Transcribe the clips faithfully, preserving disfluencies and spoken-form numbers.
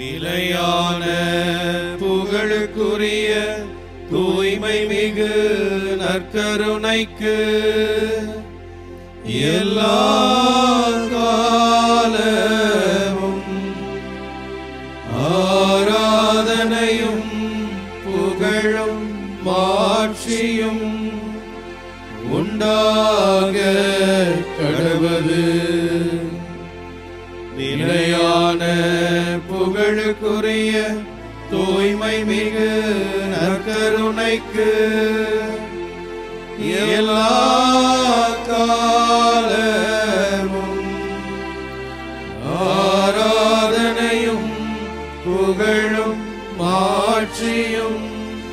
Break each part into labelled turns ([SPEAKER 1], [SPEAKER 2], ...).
[SPEAKER 1] நிலையான புகழுக்குரிய தூய்மை மிகு நற்கருணைக்கு எல்லா காலமும் ஆராதனையும் புகழும் மாட்சியும் உண்டாக கடவது. நிலையான புகழுக்குரிய தூய்மை மிகு நற்கருணைக்கு எல்லா காலமும் ஆராதனையும் புகழும் மாட்சியும்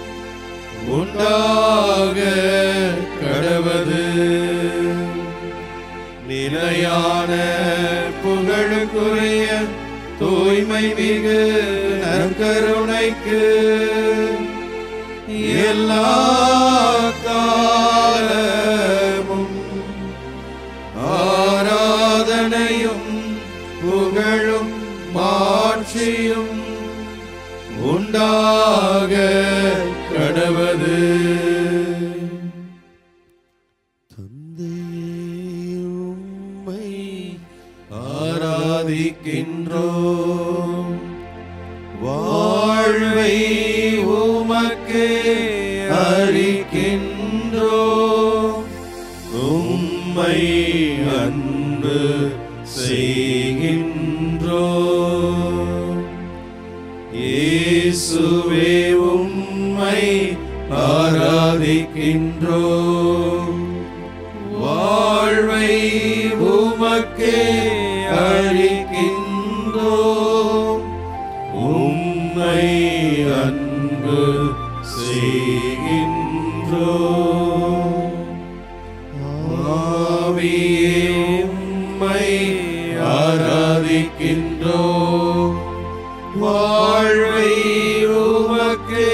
[SPEAKER 1] உண்டாக கடவது. நிலையான புகழுக்குரிய தூய்மை மிகு நற்கருணைக்கு எல்லா காலமும் ஆராதனையும் புகழும் மாட்சியும் உண்டாக கடவது. ஆராதிக்கின்றோம், வாழ்வை உமக்கே அளிக்கின்றோம், உம்மை அன்பு செய்கின்றோம். இயேசுவே உம்மை ஆராதிக்கின்றோம், வாழ்வை உமக்கே அளிக்கின்றோம், உம்மை அன்பு செய்கின்றோம். ஆவியே உம்மை ஆராதிக்கின்றோம், வாழ்வை உமக்கே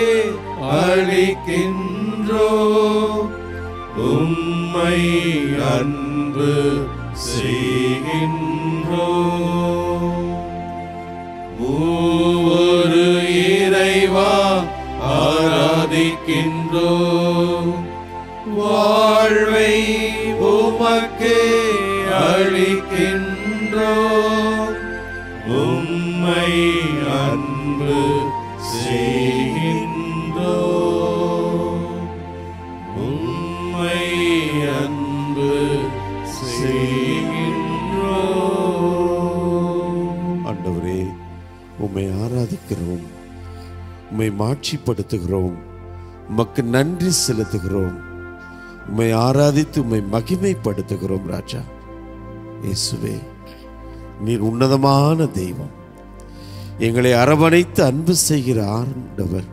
[SPEAKER 1] அளிக்கின்றோம், உம்மை அன்பு செய்கின்றோம். மூவொரு இறைவா ஆராதிக்கின்றோம், வாழ்வை உமக்கே அளிக்கின்றோம், உம்மை அன்பு செய்கின்றோம், உம்மை அன்பு செய்கின்றோம்.
[SPEAKER 2] ஆண்டவரே, உம்மை ஆராதிக்கிறோம், உம்மை மாட்சிப்படுத்துகிறோம், உமக்கு நன்றி செலுத்துகிறோம், உம்மை ஆராதித்து உம்மை மகிமைப்படுத்துகிறோம். ராஜா இயேசுவே, நீர் உன்னதமான தெய்வம், எங்களை அரவணைத்து அன்பு செய்கிற ஆண்டவர்,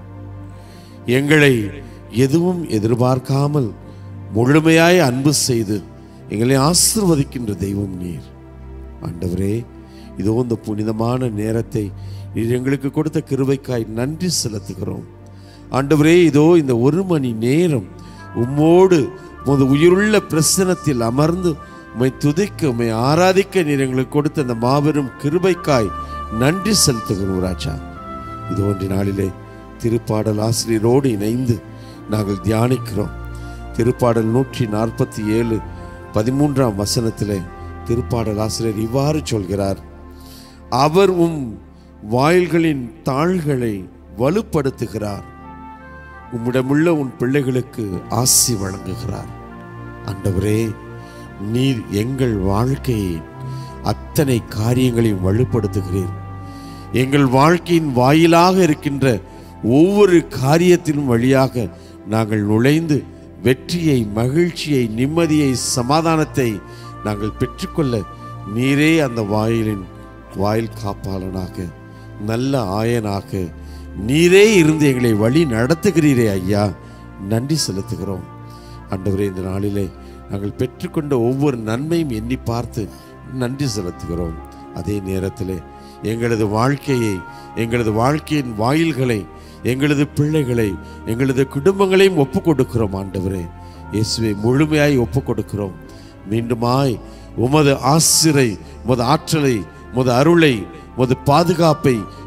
[SPEAKER 2] எங்களை எதுவும் எதிர்பார்க்காமல் முழுமையாய் அன்பு செய்து எங்களை ஆசீர்வதிக்கின்ற தெய்வம் நீர். ஆண்டவரே, இதோ இந்த புனிதமான நேரத்தை நீர் எங்களுக்கு கொடுத்த கிருபைக்காய் நன்றி செலுத்துகிறோம். ஆண்டவரே, இதோ இந்த ஒரு மணி நேரம் உம்மோடு உமது உயிருள்ள பிரசனத்தில் அமர்ந்து உம்மை துதிக்க உம்மை ஆராதிக்க நீர் எங்களுக்கு கொடுத்த அந்த மாபெரும் கிருபைக்காய் நன்றி செலுத்துகிறோம். ராஜா, இது ஒன்றிய நாளிலே திருப்பாடல் ஆசிரியரோடு இணைந்து நாங்கள் தியானிக்கிறோம். திருப்பாடல் நூற்றி நாற்பத்தி ஏழு பதிமூன்றாம் வசனத்திலே திருப்பாடல் ஆசிரியர் இவ்வாறு சொல்கிறார்: அவர் உம் வாயில்களின் தாள்களை வலுப்படுத்துகிறார், உம்மிடமுள்ள உன் பிள்ளைகளுக்கு ஆசி வழங்குகிறார். ஆண்டவரே, நீர் எங்கள் வாழ்க்கையை அத்தனை காரியங்களையும் வலுப்படுத்துகிறீர். எங்கள் வாழ்க்கையின் வாயிலாக இருக்கின்ற ஒவ்வொரு காரியத்திலும் வழியாக நாங்கள் நுழைந்து வெற்றியை, மகிழ்ச்சியை, நிம்மதியை, சமாதானத்தை நாங்கள் பெற்றுக்கொள்ள நீரே அந்த வாயிலின் வாயில் காப்பாளனாக, நல்ல ஆயனாக நீரே இருந்து எங்களை வழி நடத்துகிறீரே ஐயா, நன்றி செலுத்துகிறோம். ஆண்டவரே, இந்த நாளிலே நாங்கள் பெற்றுக்கொண்ட ஒவ்வொரு நன்மையும் எண்ணி பார்த்து நன்றி செலுத்துகிறோம். அதே நேரத்தில் எங்களது வாழ்க்கையை, எங்களது வாழ்க்கையின் வாயில்களை, எங்களது பிள்ளைகளை, எங்களது குடும்பங்களையும் ஒப்பு கொடுக்கிறோம். ஆண்டவரே இயேசுவை முழுமையாய் ஒப்பு கொடுக்கிறோம். மீண்டுமாய் உமது ஆசிரை, உமது ஆற்றலை, உமது அருளை, உமது பாதுகாப்பை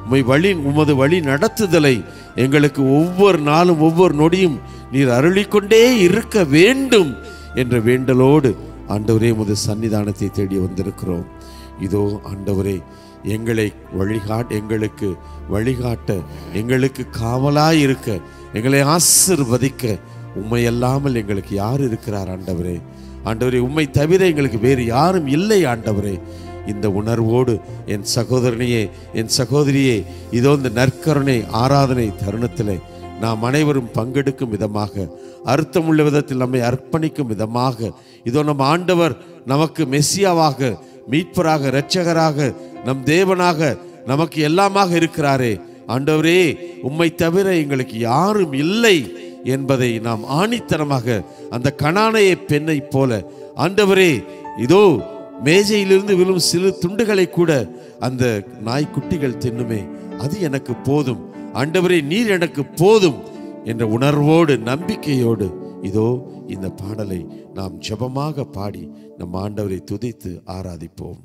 [SPEAKER 2] உம்மை வழி உமது வழி நடத்துதலை எங்களுக்கு ஒவ்வொரு நாளும் ஒவ்வொரு நொடியும் நீர் அருளிக்கொண்டே இருக்க வேண்டும் என்ற வேண்டலோடு ஆண்டவரே உமது சன்னிதானத்தை தேடி வந்திருக்கிறோம். இதோ ஆண்டவரே, எங்களை வழிகாட்ட எங்களுக்கு வழிகாட்ட எங்களுக்கு காவலாய் இருக்க எங்களை ஆசீர்வதிக்க உம்மை அல்லாமல் எங்களுக்கு யார் இருக்கிறார் ஆண்டவரே? ஆண்டவரே, உம்மை தவிர எங்களுக்கு வேறு யாரும் இல்லை ஆண்டவரே. இந்த உணர்வோடு என் சகோதரனையே, என் சகோதரியே, இதோ இந்த நற்கருணை ஆராதனை தருணத்தில் நாம் அனைவரும் பங்கெடுக்கும் விதமாக, அர்த்தமுள்ள விதத்தில் நம்மை அர்ப்பணிக்கும் விதமாக, இதோ நம் ஆண்டவர் நமக்கு மெசியாவாக, மீட்பராக, இரட்சகராக, நம் தேவனாக, நமக்கு எல்லாமாக இருக்கிறாரே. ஆண்டவரே, உம்மை தவிர எங்களுக்கு யாரும் இல்லை என்பதை நாம் ஆணித்தனமாக அந்த கனானைய பெண்ணை போல, ஆண்டவரே, இதோ மேஜையிலிருந்து விழும் சிறு துண்டுகளை கூட அந்த நாய்க்குட்டிகள் தின்னுமே, அது எனக்கு போதும் ஆண்டவரே, நீர் எனக்கு போதும் என்ற உணர்வோடு நம்பிக்கையோடு இதோ இந்த பாடலை நாம் ஜெபமாக பாடி நம் ஆண்டவரை துதித்து ஆராதிப்போம்.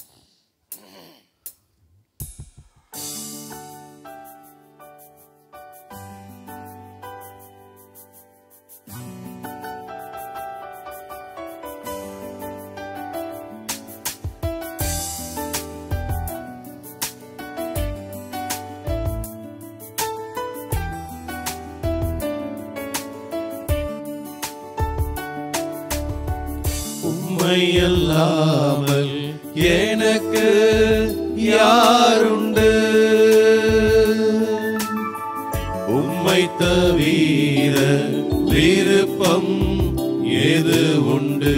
[SPEAKER 1] உம்மையல்லாமல் எனக்கு யாருண்டு? உம்மை தவிர விருப்பம் ஏது உண்டு?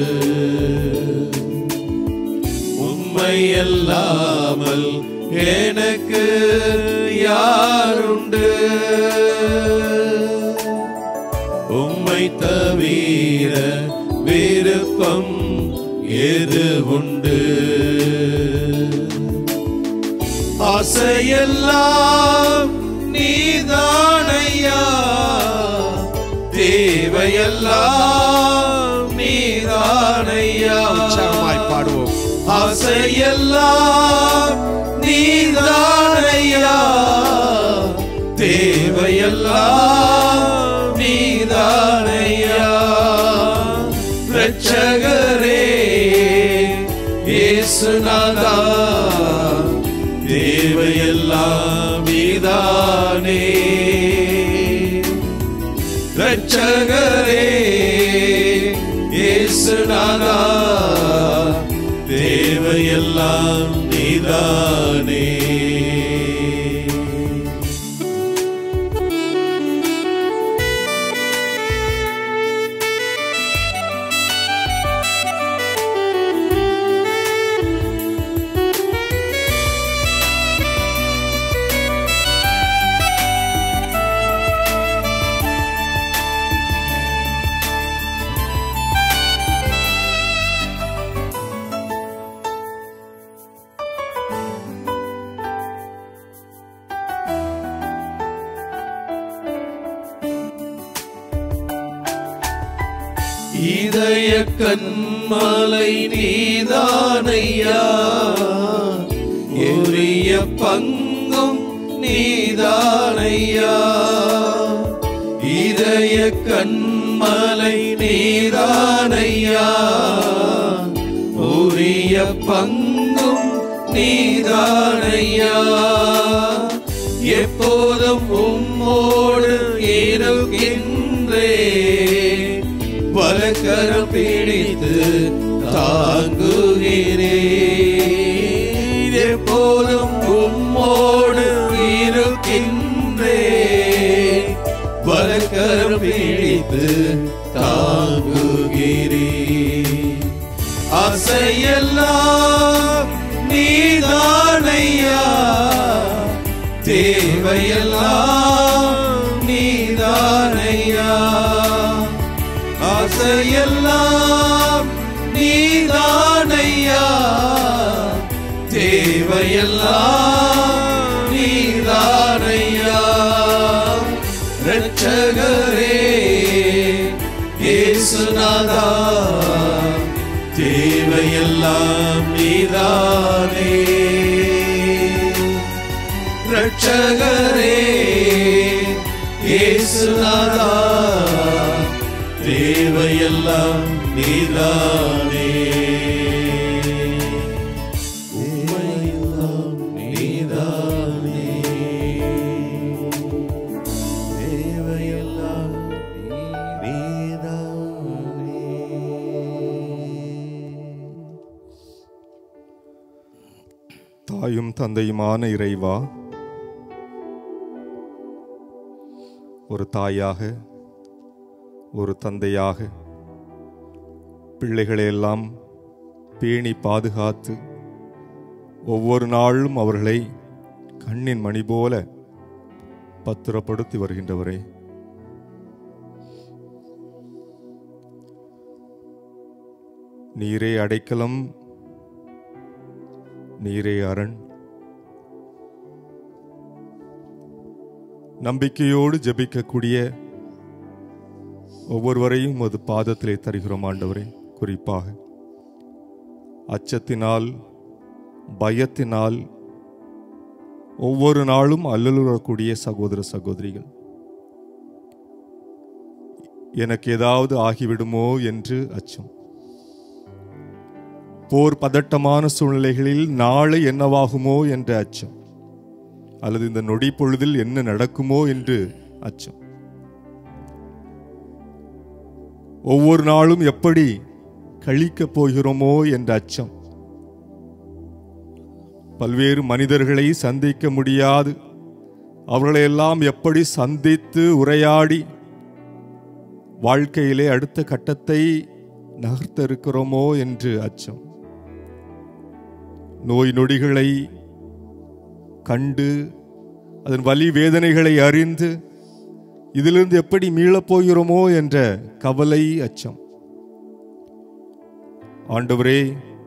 [SPEAKER 1] உம்மையல்லாமல் எனக்கு யாருண்டு? உம்மை தவிர விருப்பம் ஏது உண்டு? ஆசையெல்லாம் நீதானையா, தேவையெல்லாம் நீதானையா.
[SPEAKER 2] உற்சாகமாய் பாடுவோம்.
[SPEAKER 1] ஆசையெல்லாம் நீதானையா, தேவையெல்லாம் நீதானையா. இரட்சகரே இயேசுநாதா, தேவையெல்லாம் நீதானே. இரட்சகரே இயேசுநாதா, தேவையெல்லாம் நீதானே. இதய கண்மலை நீதானையா, உரிய பங்கும் நீதானையா. இதய கண்மலை நீதானையா, உரிய பங்கும் நீதானையா. எப்போதும் உம்மோடு இருக்கின்றே, வலக்கரம் பிடித்து தாங்குகிறேன். எப்போதும் உம்மோடு இருக்கின்றேன், வலக்கரம் பிடித்து தாங்குகிறேன். ஆசையெல்லாம் நீதானையா, தேவையெல்லாம் நீதானையா. ஆசையெல்லாம் நீதானையா, தேவையெல்லாம் நீதானையா. இரட்சகரே இயேசுநாதா, தேவையெல்லாம் நீதானே. ரட்சகரே இயேசுநாதா தேவையெல்லாம் நீதானே தேவையெல்லாம் நீதானே தேவையெல்லாம் நீதானே.
[SPEAKER 3] தாயும் தந்தையுமான இறைவா, ஒரு தாயாக ஒரு தந்தையாக பிள்ளைகளையெல்லாம் பேணி பாதுகாத்து ஒவ்வொரு நாளும் அவர்களை கண்ணின் மணி போல பத்திரப்படுத்தி வருகின்றவரே, நீரே அடைக்கலம், நீரே அரண். நம்பிக்கையோடு ஜெபிக்கக்கூடிய ஒவ்வொருவரையும் அது பாதத்திலே தருகிறோம் ஆண்டவரே. குறிப்பாக அச்சத்தினால் பயத்தினால் ஒவ்வொரு நாளும் அல்லலுறக்கூடிய சகோதர சகோதரிகள், எனக்கு ஏதாவது ஆகிவிடுமோ என்று அச்சம், போர் பதட்டமான சூழ்நிலைகளில் நாளை என்னவாகுமோ என்ற அச்சம், அல்லது இந்த நொடி பொழுதில் என்ன நடக்குமோ என்று அச்சம், ஒவ்வொரு நாளும் எப்படி கழிக்கப் போகிறோமோ என்ற அச்சம், பல்வேறு மனிதர்களை சந்திக்க முடியாது அவர்களையெல்லாம் எப்படி சந்தித்து உரையாடி வாழ்க்கையிலே அடுத்த கட்டத்தை நகர்த்த இருக்கிறோமோ என்று அச்சம், நோய் நொடிகளை கண்டு அதன் வலி வேதனைகளை அறிந்து இதிலிருந்து எப்படி மீளப் போகிறோமோ என்ற கவலை, அச்சம். ஆண்டவரே,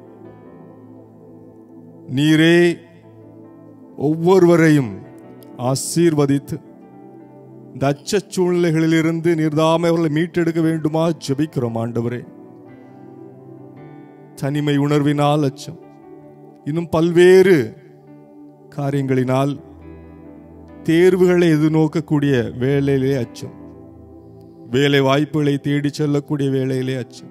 [SPEAKER 3] நீரே ஒவ்வொருவரையும் ஆசீர்வதித்து இந்த அச்ச சூழ்நிலைகளிலிருந்து நீர்தாமே அவர்களை மீட்டெடுக்க வேண்டுமா ஜெபிக்கிறோம் ஆண்டவரே. தனிமை உணர்வினால் அச்சம், இன்னும் பல்வேறு காரியங்களினால் தேர்வுகளை எதிர்நோக்கக்கூடிய வேலையிலே அச்சம், வேலை வாய்ப்புகளை தேடி செல்லக்கூடிய வேலையிலே அச்சம்,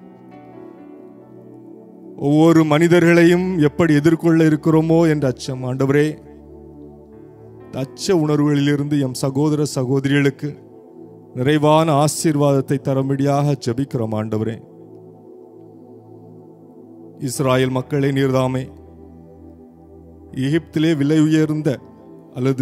[SPEAKER 3] ஒவ்வொரு மனிதர்களையும் எப்படி எதிர்கொள்ள இருக்கிறோமோ என்ற அச்சம். ஆண்டவரே, அச்ச உணர்வுகளிலிருந்து எம் சகோதர சகோதரிகளுக்கு நிறைவான ஆசீர்வாதத்தை தரும்படியாக ஜெபிக்கிறோம் ஆண்டவரே. இஸ்ராயல் மக்களை நீர்தாமே எகிப்திலே விலை உயர்ந்த அல்லது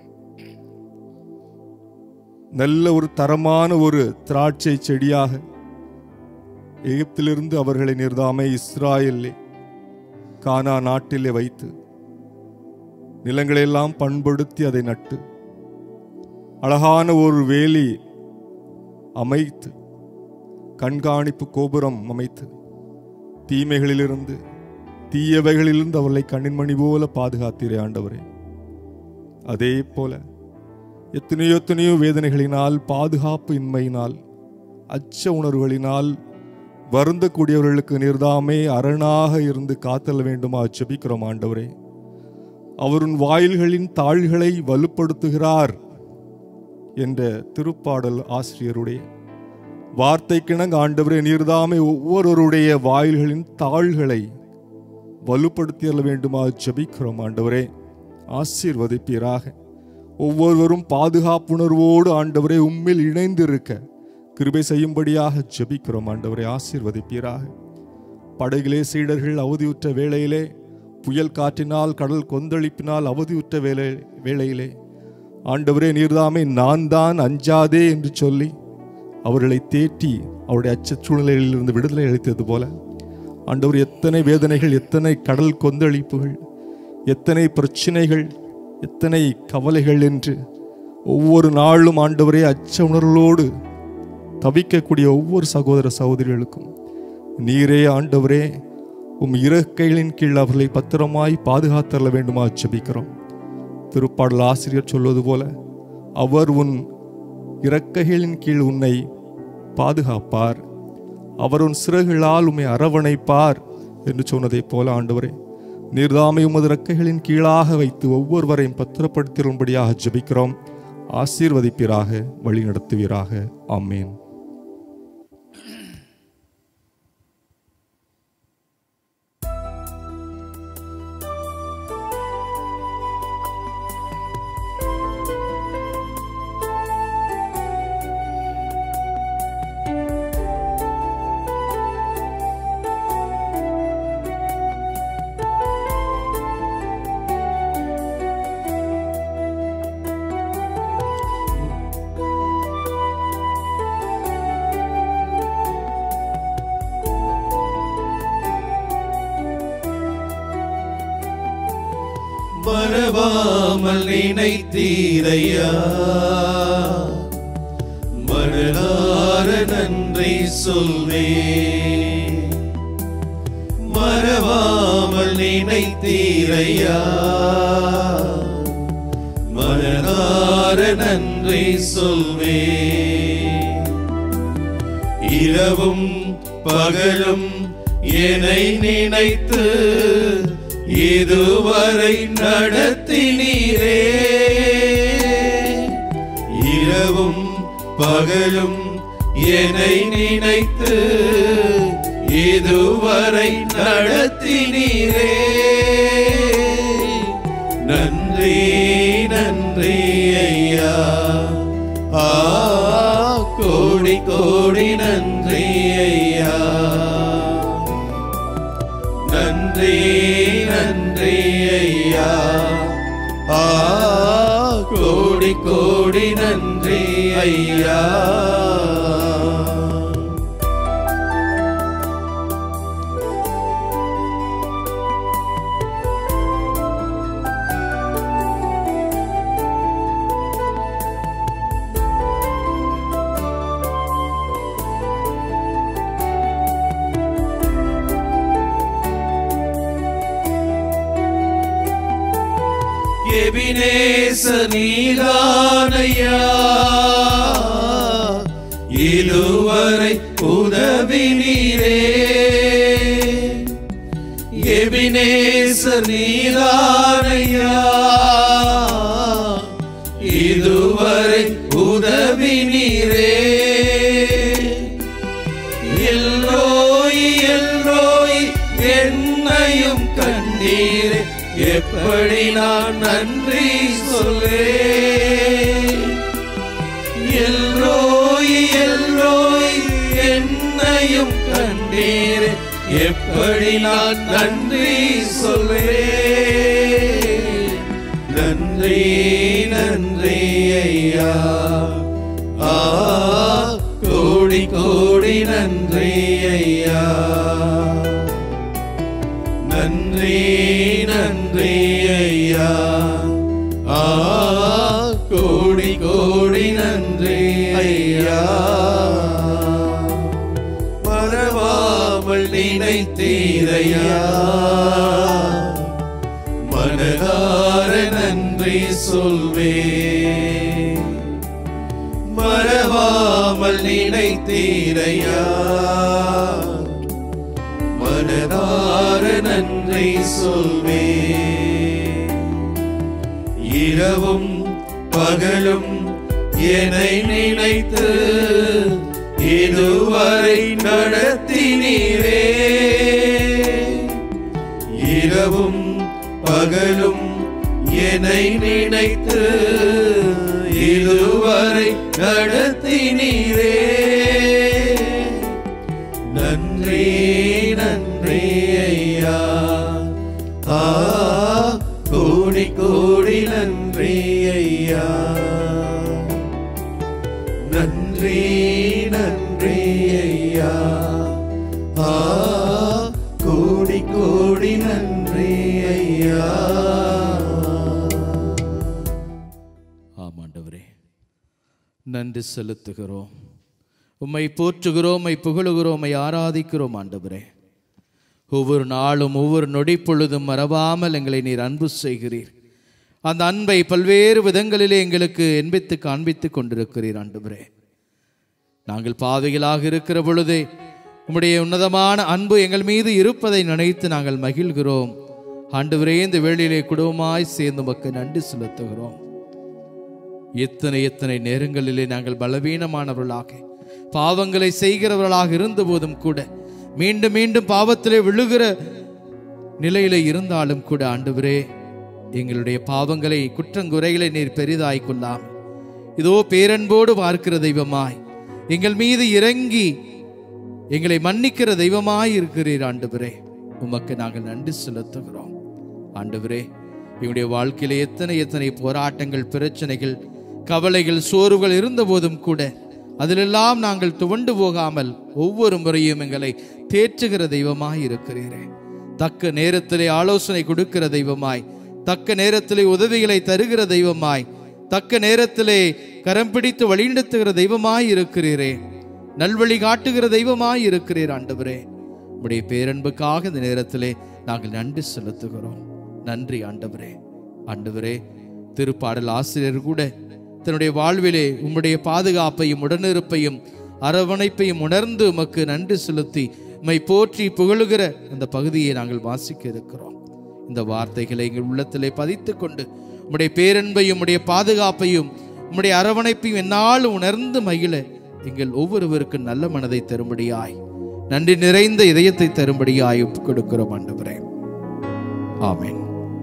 [SPEAKER 3] நல்ல ஒரு தரமான ஒரு திராட்சை செடியாக எகிப்திலிருந்து அவர்களை நீர்தாமே இஸ்ராயலிலே கானா நாட்டிலே வைத்து நிலங்களெல்லாம் பண்படுத்தி அதை நட்டு அழகான ஒரு வேலி அமைத்து கண்காணிப்பு கோபுரம் அமைத்து தீமைகளிலிருந்து தீயவைகளிலிருந்து அவர்களை கண்ணின்மணி போல பாதுகாத்தீரே ஆண்டவரே. அதே போல எத்தனையோ எத்தனையோ வேதனைகளினால், பாதுகாப்பு இன்மையினால், அச்ச உணர்வுகளினால் வருந்தக்கூடியவர்களுக்கு நீர்தாமே அரணாக இருந்து காத்தல வேண்டுமா ஜெபிக்கிறோம் ஆண்டவரே. அவரின் வாயில்களின் தாள்களை வலுப்படுத்துகிறார் என்ற திருப்பாடல் ஆசிரியருடைய வார்த்தைக்கிணங்க ஆண்டவரே, நீர்தாமே ஒவ்வொருவருடைய வாயில்களின் தாள்களை வலுப்படுத்தியல வேண்டுமா ஜெபிக்கிறோம் ஆண்டவரே. ஆசீர்வதிப்பீராக. ஒவ்வொருவரும் பாதுகாப்புணர்வோடு ஆண்டவரே உம்மில் இணைந்திருக்க கிருபை செய்யும்படியாக ஜெபிக்கிறோம் ஆண்டவரே. ஆசீர்வதிப்பீராக. படகிலே சீடர்கள் அவதியுற்ற வேளையிலே, புயல் காற்றினால் கடல் கொந்தளிப்பினால் அவதியுற்ற வேலை வேளையிலே ஆண்டவரே நீர்தாமே நான் தான் அஞ்சாதே என்று சொல்லி அவர்களை தேற்றி அவருடைய அச்ச சூழ்நிலைகளிலிருந்து விடுதலை அளித்தது போல ஆண்டவர் எத்தனை வேதனைகள், எத்தனை கடல் கொந்தளிப்புகள், எத்தனை பிரச்சனைகள், எத்தனை கவலைகள் என்று ஒவ்வொரு நாளும் ஆண்டவரே அச்ச உணர்வோடு தவிக்கக்கூடிய ஒவ்வொரு சகோதர சகோதரிகளுக்கும் நீரே ஆண்டவரே உம் இறக்கைகளின் கீழ் அவர்களை பத்திரமாய் பாதுகாத்தரல வேண்டுமா ஜெபிக்கிறோம். திருப்பாடல் ஆசிரியர் சொல்வது போல அவர் உன் இறக்கைகளின் கீழ் உன்னை பாதுகாப்பார், அவர் உன் சிறகுகளால் உம்மை அரவணைப்பார் என்று சொன்னதை போல ஆண்டவரே நீர்தாமை உமது ரெக்கைகளின் கீழாக வைத்து ஒவ்வொருவரையும் பத்திரப்படுத்திடும்படியாக ஜெபிக்கிறோம். ஆசீர்வதிப்பீராக, வழி நடத்துவீராக. ஆமேன்.
[SPEAKER 1] மறவாமல் நினைத்தீரையா, மனதார நன்றி சொல்வே. மறவாமல் நினைத்தீரையா, மனதார நன்றி சொல்வே. இரவும் பகலும் என்னை நினைத்து இதுவரை நடத்தினீரே. இரவும் பகலும் என்னை நினைத்து இதுவரை நடத்தினீரே. நன்றி நன்றி ஐயா, ஆ கோடி கோடி நன்றி ஐயா. நன்றி நன்றி ஐயா, ஆ கோடி கோடி நன்றி ஐயா. எபினேசர் நீதானையா, இதுவரை உதவினீரே. எபினேசர் நீதானையா, இதுவரை உதவினீரே. எல்ரோய் எல்ரோய் என்னையும் கண்டீரே, எப்படி நான் நன்றி சொல்வேன். எல்ரோய் எல்ரோய் என்னையும் கண்டீரே, எப்படி நான் நன்றி சொல்வேன். நன்றி நன்றி ஐயா, ஆ கோடி கோடி நன்றி ஐயா. நன்றி நன்றி ஐயா, ஆ கோடி கோடி நன்றி ஐயா. மறவாமல் நினைத்தீரையா, மனதார நன்றி சொல்வே. மறவாமல் நினைத்தீரையா, மனதார நன்றி சொல்வே. இரவும் பகலும் என்னை நினைத்து இதுவரை நடத்தினீரே. இரவும் பகலும் என்னை நினைத்து இதுவரை நடத்தினீரே. நன்றி நன்றி ஐயா, ஆ கோடி கோடி நன்றி ஐயா. நன்றி நன்றி ஐயா, ஆ கோடி கோடி நன்றி ஐயா.
[SPEAKER 4] ஆமாண்டவரே, நன்றி செலுத்துகிறோம், உம்மை போற்றுகிறோம், உம்மை புகழுகிறோம், உம்மை ஆராதிக்கிறோம். ஆண்டவரே, ஒவ்வொரு நாளும் ஒவ்வொரு நொடி பொழுதும் மறவாமல் எங்களை நீர் அன்பு செய்கிறீர். அந்த அன்பை பல்வேறு விதங்களிலே எங்களுக்கு என்பித்து காண்பித்து கொண்டிருக்கிறீர். ஆண்டவரே, நாங்கள் பாவிகளாக இருக்கிற பொழுதே உம்முடைய உன்னதமான அன்பு எங்கள் மீது இருப்பதை நினைத்து நாங்கள் மகிழ்கிறோம். ஆண்டவரே, இந்த வேளையிலே குடும்பமாய் சேர்ந்து உமக்கு நன்றி செலுத்துகிறோம். எத்தனை எத்தனை நேரங்களிலே நாங்கள் பலவீனமானவர்களாக பாவங்களை செய்கிறவர்களாக இருந்த போதும் கூட, மீண்டும் மீண்டும் பாவத்திலே விழுகிற நிலையில இருந்தாலும் கூட ஆண்டவரே, எங்களுடைய பாவங்களை குற்றங்குறைகளை நீர் பெரிதாய் கொள்ளாமல் இதோ பேரன்போடு பார்க்கிற தெய்வமாய் எங்கள் மீது இறங்கி எங்களை மன்னிக்கிற தெய்வமாய் இருக்கிறீர். ஆண்டவரே, உமக்கு நாங்கள் நன்றி செலுத்துகிறோம். ஆண்டவரே, எங்களுடைய வாழ்க்கையில எத்தனை எத்தனை போராட்டங்கள், பிரச்சனைகள், கவலைகள், சோர்வுகள் இருந்த போதும் கூட அதிலெல்லாம் நாங்கள் துவண்டு போகாமல் ஒவ்வொரு முறையும் எங்களை தேற்றுகிற தெய்வமாய் இருக்கிறீரே. தக்க நேரத்திலே ஆலோசனை கொடுக்கிற தெய்வமாய், தக்க நேரத்திலே உதவிகளை தருகிற தெய்வமாய், தக்க நேரத்திலே கரம் பிடித்து வழிநடத்துகிற தெய்வமாய் இருக்கிறீரே. நல்வழி காட்டுகிற தெய்வமாய் இருக்கிறீர். ஆண்டவரே, உம்முடைய பேரன்புக்காக இந்த நேரத்திலே நாங்கள் நன்றி செலுத்துகிறோம். நன்றி ஆண்டவரே. ஆண்டவரே, திருப்பாடல் ஆசிரியர் கூட தன்னுடைய வாழ்விலே உம்முடைய பாதுகாப்பையும் உடனிருப்பையும் அரவணைப்பையும் உணர்ந்து உமக்கு நன்றி செலுத்தி உம்மை போற்றி புகழுகிற அந்த பகுதியை நாங்கள் வாசிக்க இருக்கிறோம். இந்த வார்த்தைகளை எங்கள் உள்ளத்திலே பதித்து கொண்டு உம்முடைய பேரன்பையும் உம்முடைய பாதுகாப்பையும் உம்முடைய அரவணைப்பையும் என்னால் உணர்ந்து மகிழ எங்கள் ஒவ்வொருவருக்கு நல்ல மனதை தரும்படியாய், நன்றி நிறைந்த இதயத்தை தரும்படியாய் ஒப்புக் கொடுக்கிறோம் ஆண்டவரே. ஆமென்.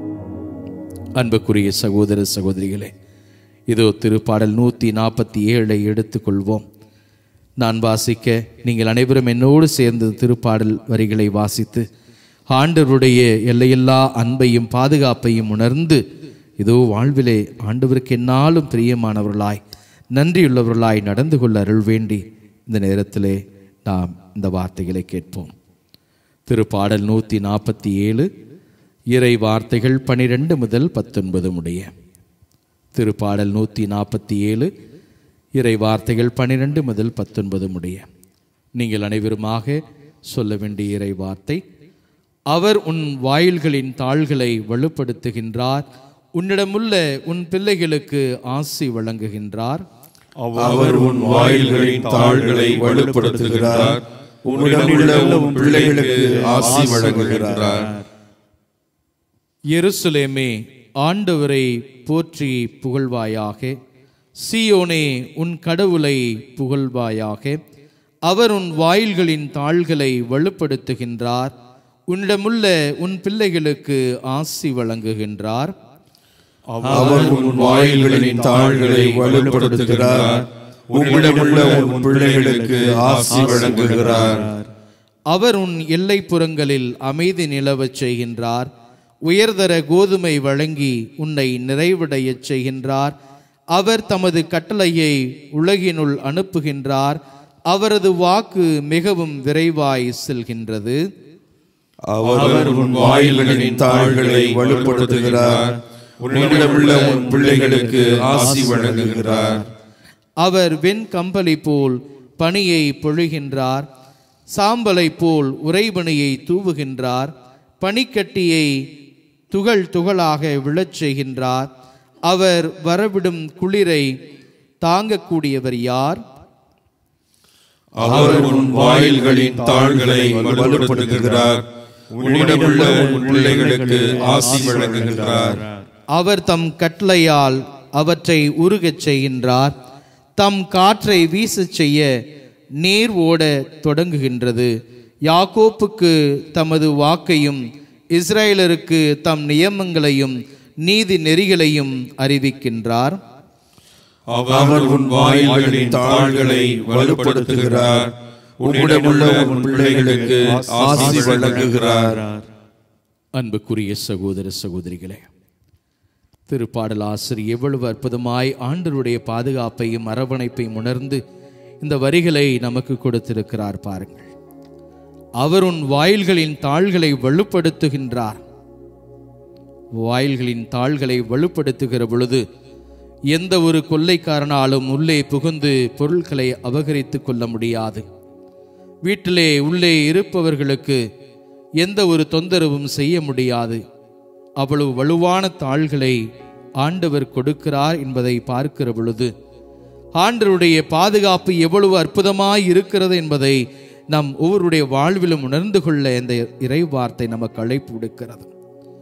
[SPEAKER 4] அன்புக்குரிய சகோதர சகோதரிகளே, இதோ திருப்பாடல் நூற்றி நாற்பத்தி ஏழை எடுத்துக்கொள்வோம். நான் வாசிக்க நீங்கள் அனைவரும் என்னோடு சேர்ந்து திருப்பாடல் வரிகளை வாசித்து ஆண்டவருடைய எல்லையில்லா அன்பையும் பாதுகாப்பையும் உணர்ந்து இதோ வாழ்விலே ஆண்டவருக்கு என்னாலும் பிரியமானவர்களாய் நன்றியுள்ளவர்களாய் நடந்து கொள்ள அருள் வேண்டி இந்த நேரத்திலே நாம் இந்த வார்த்தைகளை கேட்போம். திருப்பாடல் நூற்றி நாற்பத்தி ஏழு இறை வார்த்தைகள் பனிரெண்டு முதல் பத்தொன்பது முடிய. திருப்பாடல் நூற்றி நாற்பத்தி ஏழு இறை வார்த்தைகள் பனிரெண்டு முதல் பத்தொன்பது முடிய. நீங்கள் அனைவருமாக சொல்ல வேண்டிய இறை வார்த்தை: அவர் உன் வாயில்களின் தாள்களை வலுப்படுத்துகின்றார், உன்னிடமுள்ள உன் பிள்ளைகளுக்கு ஆசி வழங்குகின்றார்.
[SPEAKER 1] அவர் உன் வாயில்களின் தாள்களை வலுப்படுத்துகிறார், உன்னிடமுள்ள உன் பிள்ளைகளுக்கு ஆசி வழங்குகின்றார்.
[SPEAKER 4] எருசலேமே, ஆண்டவரை போற்றி புகழ்வாயாக. சீயோனே, உன் கடவுளை புகழ்வாயாக. அவர் உன் வாயில்களின் தாள்களை வலுப்படுத்துகின்றார், உன்னிடமுள்ள உன் பிள்ளைகளுக்கு ஆசி வழங்குகின்றார்.
[SPEAKER 1] அவர் உன் வாயில்களின் தாள்களை வலுப்படுத்துகிறார், உன்னிடமுள்ள உன் பிள்ளைகளுக்கு ஆசி வழங்குகிறார்.
[SPEAKER 4] அவர் உன் எல்லைப்புறங்களில் அமைதி நிலவச் செய்கின்றார், உயர்தர கோதுமை வழங்கி உன்னை நிறைவடையச் செய்கின்றார். அவர் தமது கட்டளையை உலகினுள் அனுப்புகின்றார், அவரது வாக்கு மிகவும் விரைவாய் செல்கின்றது.
[SPEAKER 1] அவர் உன் வாயில்களின் தாள்களை வலுப்படுத்துகிறார், உன்னிடமுள்ள உன் பிள்ளைகளுக்கு ஆசி வழங்குகிறார்.
[SPEAKER 4] அவர் வெண் கம்பளி போல் பனியை பொழிகின்றார், சாம்பலை போல் உறைபனியை தூவுகின்றார். பனிக்கட்டியை துகள் துகளாக விழச் செய்கின்றார். அவர் வரவிடும் குளிரை தாங்கக்கூடியவர் யார்?
[SPEAKER 1] அவர் உன் வாயில்களின் தாள்களை வலுப்படுத்துகிறார், உன்னிடமுள்ள உன் பிள்ளைகளுக்கு ஆசி வழங்குகிறார்.
[SPEAKER 4] அவர் தம் கட்டளையால் அவற்றை உருகச் செய்கின்றார், தம் காற்றை வீசச் செய்ய நீர் ஓட தொடங்குகின்றது. யாக்கோப்புக்கு தமது வாக்கையும் இஸ்ரேலருக்கு தம் நியமங்களையும் நீதி நெறிகளையும் அறிவிக்கின்றார்.
[SPEAKER 1] அவர் உன் வாயில்களின் தாள்களை வலுப்படுத்துகிறார், உன்னிடமுள்ள உன் பிள்ளைகளுக்கு ஆசி வழங்குகிறார்.
[SPEAKER 4] அன்புக்குரிய சகோதர சகோதரிகளே, திருப்பாடல் ஆசிரியர் எவ்வளவு அற்புதமாய் ஆண்டவருடைய பாதுகாப்பையும் அரவணைப்பையும் உணர்ந்து இந்த வரிகளை நமக்கு கொடுத்திருக்கிறார் பாருங்கள். அவர் உன் வாயில்களின் தாள்களை வலுப்படுத்துகின்றார். வாயில்களின் தாள்களை வலுப்படுத்துகிற பொழுது எந்த ஒரு கொள்ளைக்காரனாலும் உள்ளே புகுந்து பொருட்களை அபகரித்து கொள்ள முடியாது. வீட்டிலே உள்ளே இருப்பவர்களுக்கு எந்த ஒரு தொந்தரவும் செய்ய முடியாது. அவ்வளவு வலுவான தாள்களை ஆண்டவர் கொடுக்கிறார் என்பதை பார்க்கிற பொழுது ஆண்டவருடைய பாதுகாப்பு எவ்வளவு அற்புதமாய் இருக்கிறது என்பதை நம் ஒவ்வொருடைய வாழ்விலும் உணர்ந்து கொள்ள இந்த இறை வார்த்தை நமக்கு அழைப்பு விடுக்கிறது.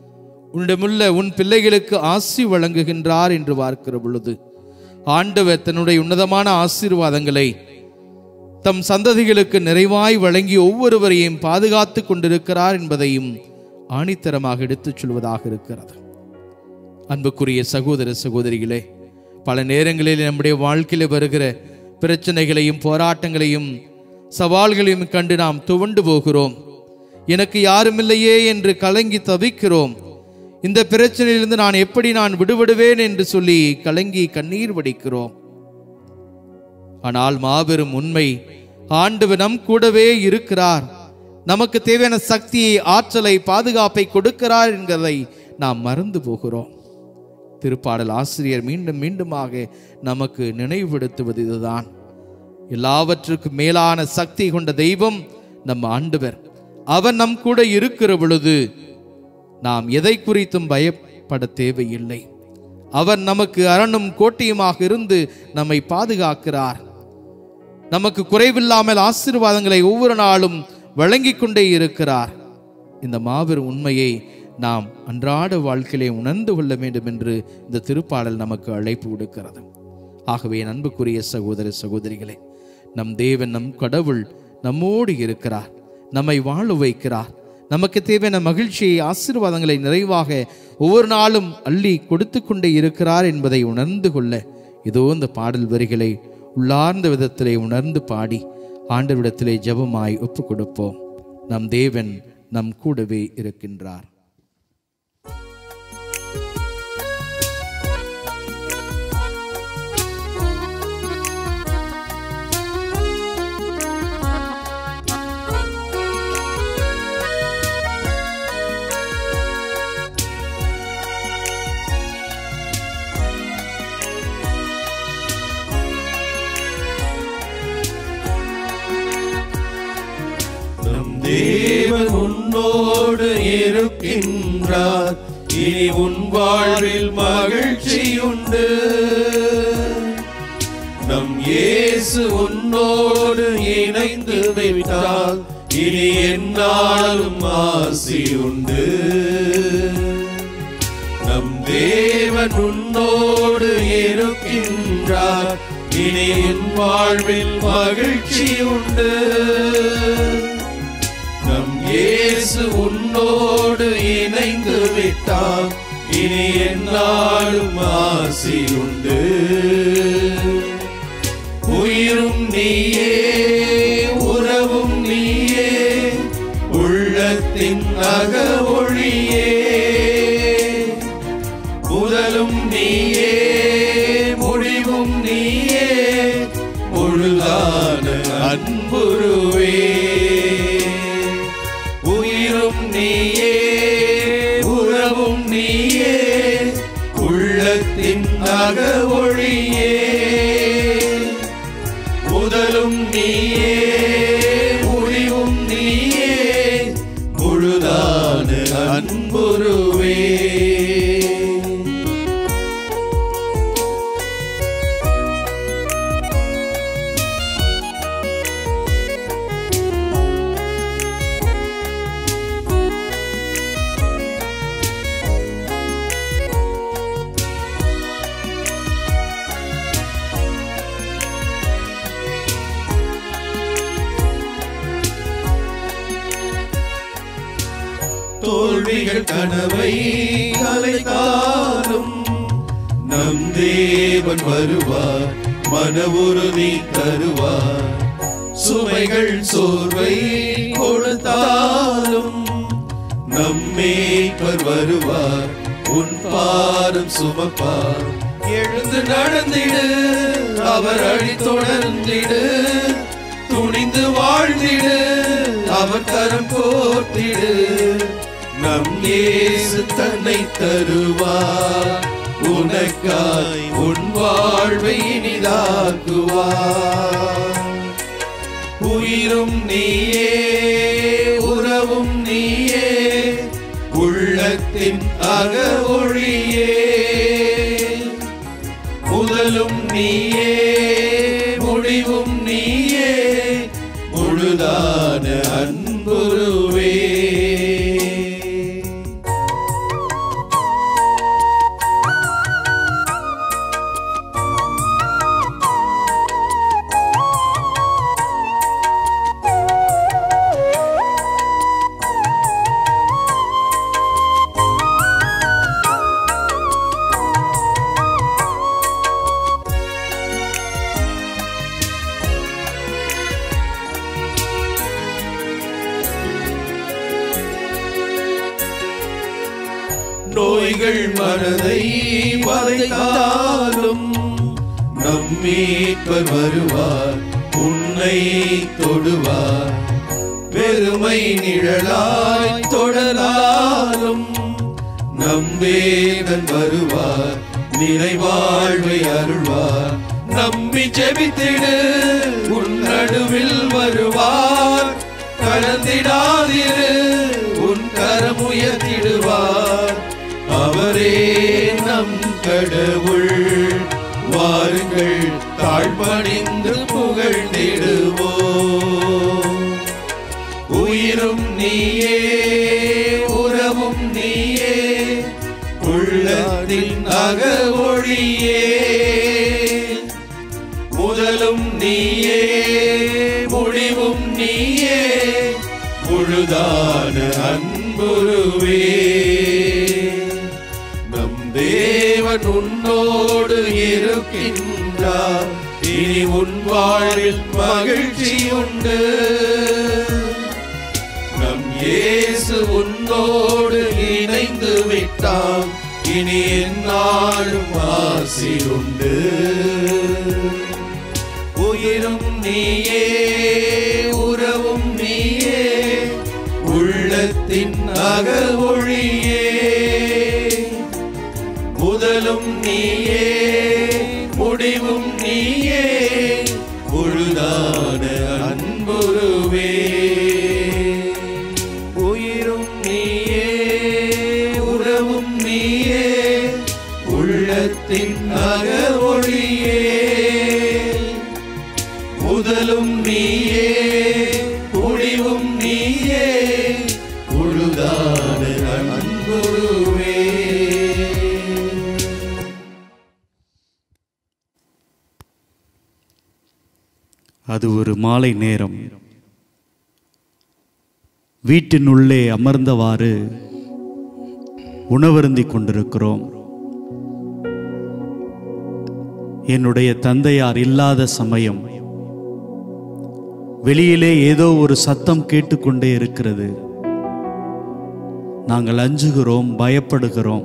[SPEAKER 4] உன்னிடமுள்ள உன் பிள்ளைகளுக்கு ஆசி வழங்குகின்றார் என்று பார்க்கிற பொழுது ஆண்டவர் தன்னுடைய உன்னதமான ஆசீர்வாதங்களை தம் சந்ததிகளுக்கு நிறைவாய் வழங்கி ஒவ்வொருவரையும் பாதுகாத்து கொண்டிருக்கிறார் என்பதையும் ஆணித்தரமாக எடுத்துச் சொல்வதாக இருக்கிறது. அன்புக்குரிய சகோதர சகோதரிகளே, பல நேரங்களில் நம்முடைய வாழ்க்கையில் வருகிற பிரச்சனைகளையும் போராட்டங்களையும் சவால்களையும் கண்டு நாம் துவண்டு போகிறோம். எனக்கு யாருமில்லையே என்று கலங்கி தவிக்கிறோம். இந்த பிரச்சனையிலிருந்து நான் எப்படி நான் விடுபடுவேன் என்று சொல்லி கலங்கி கண்ணீர் வடிக்கிறோம். ஆனால் மாபெரும் உண்மை, ஆண்டவர் நம் கூடவே இருக்கிறார், நமக்கு தேவையான சக்தியை, ஆற்றலை, பாதுகாப்பை கொடுக்கிறார் என்கிறதை நாம் மறந்து போகிறோம். திருப்பாடல் ஆசிரியர் மீண்டும் மீண்டுமாக நமக்கு நினைவுபடுத்துவது இதுதான். எல்லாவற்றுக்கும் மேலான சக்தி கொண்ட தெய்வம் நம் ஆண்டவர். அவர் நம் கூட இருக்கிற பொழுது நாம் எதை குறித்தும் பயப்பட தேவையில்லை. அவர் நமக்கு அரணும் கோட்டையுமாக இருந்து நம்மை பாதுகாக்கிறார். நமக்கு குறைவில்லாமல் ஆசீர்வாதங்களை ஒவ்வொரு நாளும் வழங்கி கொண்டே இருக்கிறார். இந்த மாபெரும் உண்மையை நாம் அன்றாட வாழ்க்கையிலே உணர்ந்து கொள்ள வேண்டும் என்று இந்த திருப்பாடல் நமக்கு அழைப்பு விடுக்கிறது. ஆகவே அன்புக்குரிய சகோதர சகோதரிகளே, நம் தேவன், நம் கடவுள் நம்மோடு இருக்கிறார், நம்மை வாழ வைக்கிறார். நமக்கு தேவையான மகிழ்ச்சியை, ஆசீர்வாதங்களை நிறைவாக ஒவ்வொரு நாளும் அள்ளி கொடுத்து கொண்டே இருக்கிறார் என்பதை உணர்ந்து கொள்ள இதோ இந்த பாடல் வரிகளை உள்ளார்ந்த விதத்திலே உணர்ந்து பாடி ஆண்டவரிடத்திலே ஜெபமாய் ஒப்பு கொடுப்போம். நம் தேவன் நம் கூடவே இருக்கின்றார்.
[SPEAKER 1] தேவன் உன்னோடு இருக்கின்றார், இனி உன் வாழ்வில் மகிழ்ச்சியுண்டு. நம் இயேசு உன்னோடு இணைந்து விட்டால் இனி எந்நாளும் ஆசியுண்டு. நம் தேவன் உன்னோடு இருக்கின்றார், இனி உன் வாழ்வில் மகிழ்ச்சியுண்டு. நம் இயேசு உன்னோடு இணைந்து விட்டால் இனி எந்நாளும் ஆசியுண்டு. உயிரும் நீயே, உறவும் நீயே, உள்ளத்தின் அக ஒளியே. முதலும் நீயே, முடிவும் நீயே, முழுதான அன்புருவே. உயிரும் நீயே, உறவும் நீயே, உள்ளத்தின் அக ஒளியே. முதலும் நீயே, முடிவும் நீயே, முழுதான அன்புருவே. தோல்விகள் கனவை கலைத்தாலும் நம் தேவன் வருவார், மன உறுதி தருவார். சுமைகள் சோர்வை கொடுத்தாலும் நம் மேய்ப்பர் வருவார், உன் பாரம் சுமப்பார். எழுந்து நடந்திடு, அவர் அழி தொடர்ந்திடு. துணிந்து வாழ்ந்திடு, அவர் கரம் கோர்த்திடு. நம் இயேசு தன்னை தருவார், உனக்காய் உன் வாழ்வை இனிதாக்குவார். உயிரும் நீயே, உறவும் நீயே, உள்ளத்தின் அக ஒளியே. முதலும் நீயே, முடிவும் நீயே, முழுதான அன்புருவே. நோய்கள் மனதை வதைத்தாலும் நம் மீட்பர் வருவார், உன்னை தொடுவார். பெருமை நிழலாய் தொடராலும் நம் வேதன் வருவார், நிறைவாழ்வை அருள்வார். நம்பி ஜெபித்திடு, உன் நடுவில் வருவார். கலந்திடாதிரு, உன் கரம் உயர்த்திடுவார். அவரே நம் கடவுள், வாருங்கள் தாழ்பணிந்து புகழ்ந்திடுவோம். உயிரும் நீயே, உறவும் நீயே, உள்ளத்தின் அக ஒளியே. முதலும் நீயே, முடிவும் நீயே, முழுதான அன்புருவே. நம் தேவன் உன்னோடு இருக்கின்றார், இனி உன் வாழ்வில் மகிழ்ச்சி உண்டு. நம் இயேசு உன்னோடு இணைந்து விட்டார், இனி எந்நாளும் ஆசி உண்டு. உயிரும் நீயே, உறவும் நீயே, உள்ளத்தின் அக ஒளியே. முதலும் நீயே, முடிவும் நீயே, முழுதான அன்புருவே. உயிரும் நீயே, உறவும் நீயே, உள்ளத்தின் அக ஒளியே. முதலும் நீயே, முடிவும் நீயே, முழுதான அன்புருவே.
[SPEAKER 5] அது ஒரு மாலை நேரம். வீட்டினுள்ளே அமர்ந்தவாறு உணவருந்திக் கொண்டிருக்கிறோம். என்னுடைய தந்தையார் இல்லாத சமயம் வெளியிலே ஏதோ ஒரு சத்தம் கேட்டுக்கொண்டே இருக்கிறது. நாங்கள் அஞ்சுகிறோம், பயப்படுகிறோம்.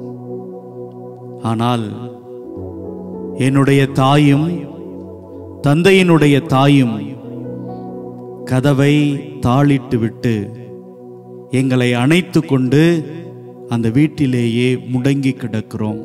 [SPEAKER 5] ஆனால் என்னுடைய தாயும் தந்தையினுடைய தாயும் கதவை தாளிட்டு விட்டு எங்களை அணைத்து கொண்டு அந்த வீட்டிலேயே முடங்கி கிடக்கிறோம்.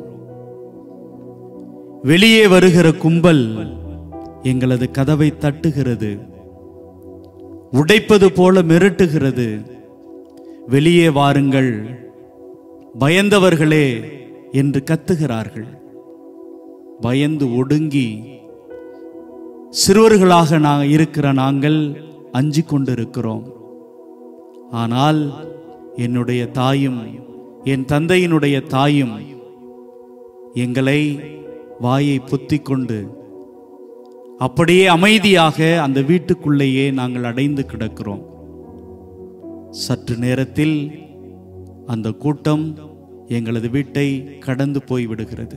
[SPEAKER 5] வெளியே வருகிற கும்பல் எங்களது கதவை தட்டுகிறது, உடைப்பது போல மிரட்டுகிறது. வெளியே வாருங்கள், பயந்தவர்களே என்று கத்துகிறார்கள். பயந்து ஒடுங்கி சிறுவர்களாக நான் இருக்கிற நாங்கள் அஞ்சிக் கொண்டிருக்கிறோம். ஆனால் என்னுடைய தாயும் என் தந்தையினுடைய தாயும் எங்களை வாயை பொத்திக் கொண்டு அப்படியே அமைதியாக அந்த வீட்டுக்குள்ளேயே நாங்கள் அடைந்து கிடக்கிறோம். சற்று நேரத்தில் அந்த கூட்டம் எங்களது வீட்டை கடந்து போய்விடுகிறது.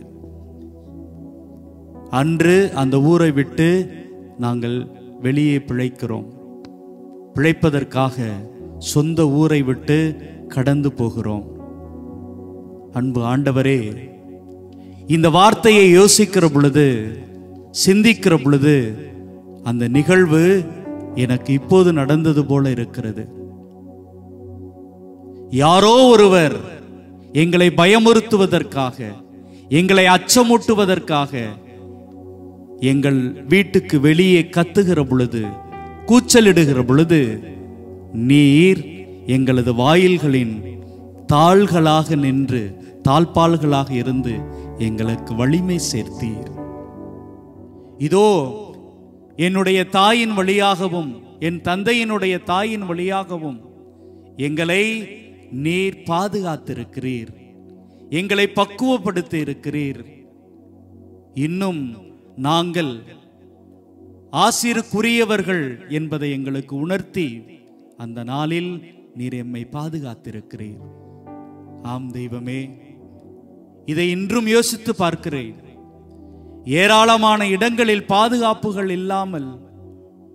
[SPEAKER 5] அன்று அந்த ஊரை விட்டு நாங்கள் வெளியே பிழைக்கிறோம். பிழைப்பதற்காக சொந்த ஊரை விட்டு கடந்து போகிறோம். அன்பு ஆண்டவரே, இந்த வார்த்தையை யோசிக்கிற பொழுது, சிந்திக்கிற பொழுது அந்த நிகழ்வு எனக்கு இப்போது நடந்தது போல இருக்கிறது. யாரோ ஒருவர் எங்களை பயமுறுத்துவதற்காக, எங்களை அச்சமூட்டுவதற்காக எங்கள் வீட்டுக்கு வெளியே கத்துகிற பொழுது, கூச்சலிடுகிற பொழுது, நீர் எங்களது வாயில்களின் தாள்களாக நின்று, தாழ்பால்களாக இருந்து எங்களுக்கு வலிமை சேர்த்தீர். இதோ என்னுடைய தாயின் வழியாகவும் என் தந்தையினுடைய தாயின் வழியாகவும் எங்களை நீர் பாதுகாத்திருக்கிறீர், எங்களை பக்குவப்படுத்தி இருக்கிறீர். இன்னும் நாங்கள் ஆசிருக்குரியவர்கள் என்பதை எங்களுக்கு உணர்த்தி அந்த நாளில் நீர் எம்மை பாதுகாத்திருக்கிறீர். ஆம் தெய்வமே, இதை இன்றும் யோசித்து பார்க்கிறேன். ஏராளமான இடங்களில் பாதுகாப்புகள் இல்லாமல்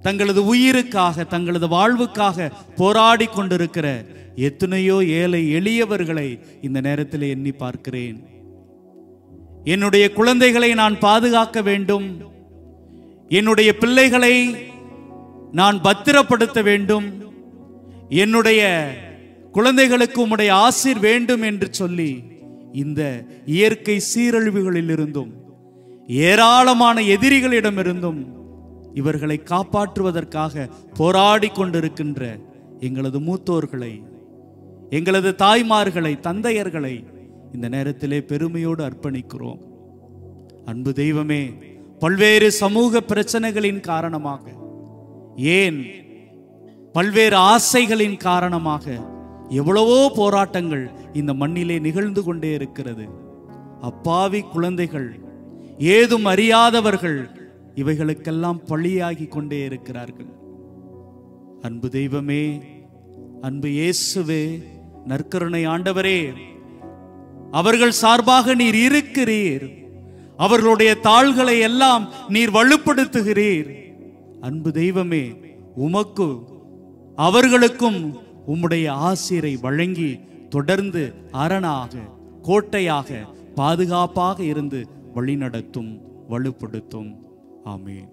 [SPEAKER 5] தங்களது உயிருக்காக தங்களது வாழ்வுக்காக போராடி கொண்டிருக்கிற எத்தனையோ ஏழை எளியவர்களை இந்த நேரத்தில் எண்ணி பார்க்கிறேன். என்னுடைய குழந்தைகளை நான் பாதுகாக்க வேண்டும், என்னுடைய பிள்ளைகளை நான் பத்திரப்படுத்த வேண்டும், என்னுடைய குழந்தைகளுக்கு உம்முடைய ஆசீர் வேண்டும் என்று சொல்லி இந்த இயற்கை சீரழிவுகளில் இருந்தும் ஏராளமான எதிரிகளிடமிருந்தும் இவர்களை காப்பாற்றுவதற்காக போராடி கொண்டிருக்கின்ற எங்களது மூத்தோர்களை, எங்களது தாய்மார்களை, தந்தையர்களை இந்த நேரத்திலே பெருமையோடு அர்ப்பணிக்கிறோம். அன்பு தெய்வமே, பல்வேறு சமூக பிரச்சனைகளின் காரணமாக, ஏன் பல்வேறு ஆசைகளின் காரணமாக எவ்வளவோ போராட்டங்கள் இந்த மண்ணிலே நிகழ்ந்து கொண்டே இருக்கிறது. அப்பாவி குழந்தைகள், ஏதும் அறியாதவர்கள் இவைகளுக்கெல்லாம் பழியாகி கொண்டே இருக்கிறார்கள். அன்பு தெய்வமே, அன்பு இயேசுவே, நற்கருணை ஆண்டவரே, அவர்கள் சார்பாக நீர் இருக்கிறீர். அவர்களுடைய தாள்களை எல்லாம் நீர் வலுப்படுத்துகிறீர். அன்பு தெய்வமே, உமக்கு அவர்களுக்கும் உம்முடைய ஆசீரை வழங்கி தொடர்ந்து அரணாக, கோட்டையாக, பாதுகாப்பாக இருந்து வழிநடத்தும், வலுப்படுத்தும். ஆமென்.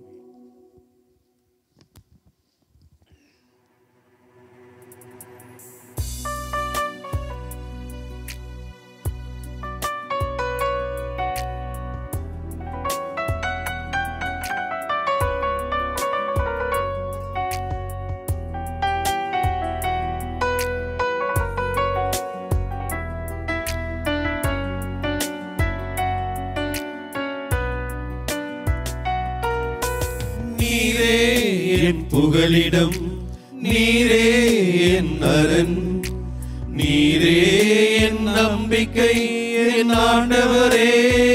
[SPEAKER 1] நீரே என் புகலிடம், நீரே என் அரண், நீரே என் நம்பிக்கை, என் ஆண்டவரே.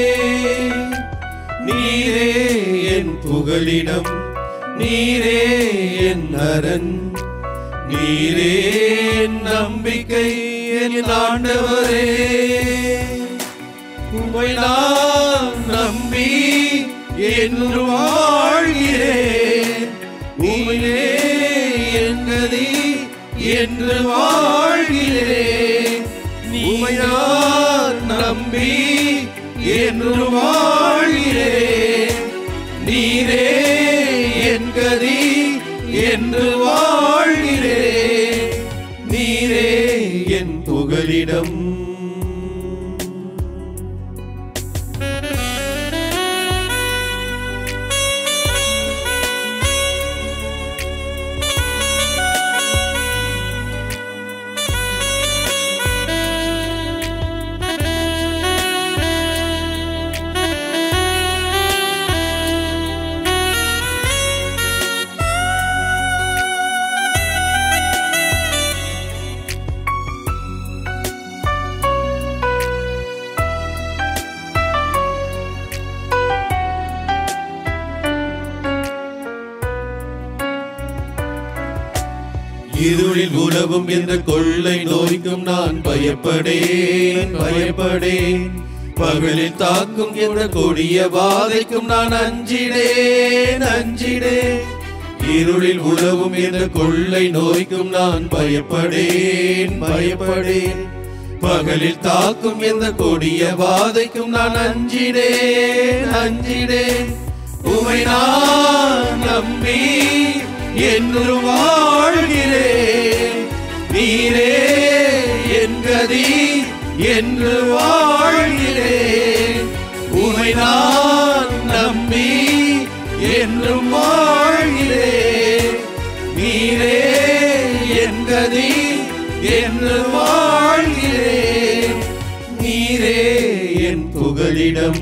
[SPEAKER 1] நீரே என் புகலிடம், நீரே என் அரண், நீரே என் நம்பிக்கை, என் ஆண்டவரே. உம்மை நான் நம்பி என்று வாழ்கிறேன், உம்மையே என் கதி என்று வாழ்கிறேன். உம்மை நான் நம்பி என்று வாழ்கிறேன், நீரே என் கதி என்று வாழ்கிறேன். நீரே என் புகலிடம். இருளில் உலவும் என்ற கொள்ளை நோய்க்கும் நான் பயப்படேன், பயப்படேன். பகலில் தாக்கும் என்ற கொடிய வாதைக்கும் நான் அஞ்சிடேன், அஞ்சிடேன். இருளில் உலவும் என்ற கொள்ளை நோய்க்கும் நான் பயப்படேன், பயப்படேன். பகலில் தாக்கும் என்ற கொடிய வாதைக்கும் நான் அஞ்சிடேன், அஞ்சிடேன். உம்மை நான் நம்பி என்று வாழ்கிறேன், நீரே என் கதி என்று வாழ்கிறேன். உம்மை நான் நம்பி என்று வாழ்கிறேன், நீரே என் கதி என்று வாழ்கிறேன். நீரே என் புகலிடம்.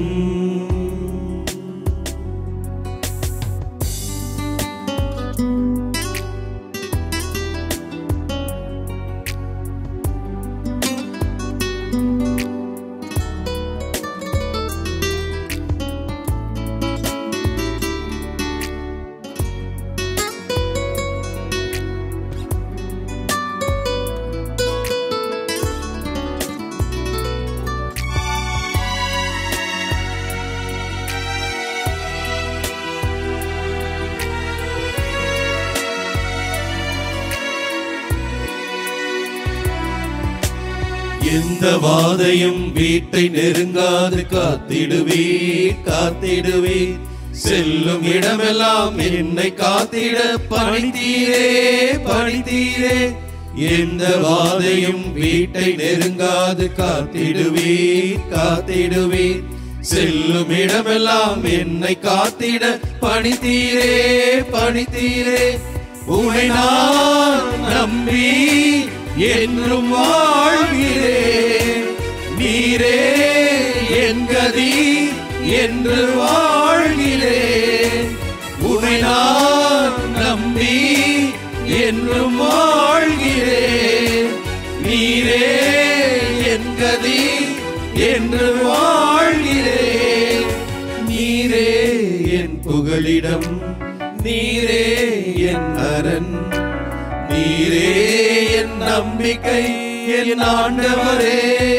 [SPEAKER 1] எந்த வாதையும் வீட்டை நெருங்காது காத்திடுவீர் காத்திடுவீர். செல்லும் இடமெல்லாம் என்னை காத்திட பணித்தீரே பணித்தீரே. எந்த வாதையும் வீட்டை நெருங்காது காத்திடுவீர் காத்திடுவீர். செல்லும் இடமெல்லாம் என்னை காத்திட பணித்தீரே பணித்தீரே. உம்மை நான் நம்பி என்றும் வாழ்கிறேன். நீரே என் கதி என்று வாழ்கிறேன். உம்மை நான் நம்பி என்றும் வாழ்கிறேன். நீரே என் கதி என்று வாழ்கிறேன். நீரே என் புகலிடம், நீரே என் அரண், நீரே என் நம்பிக்கை என் ஆண்டவரே.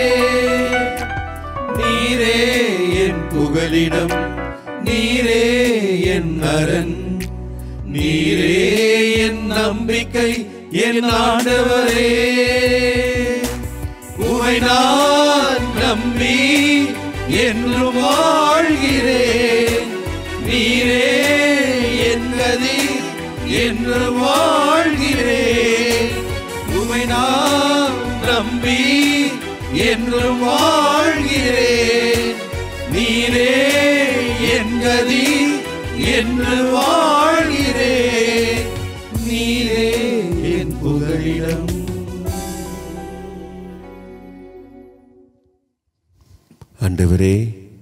[SPEAKER 1] நீரே என் புகலிடம், நீரே என் அரண், நீரே என் நம்பிக்கை என் ஆண்டவரே. உம்மை நான் நம்பி என்று வாழ்கிறேன். நீரே என் கதி என்று வாழ்கிறேன். உம்மை நான் நம்பி என்று வாழ்கிறேன். நீரே என் கதி என்று வாழ்கிறேன். நீரே என் புகலிடம்.
[SPEAKER 2] ஆண்டவரே,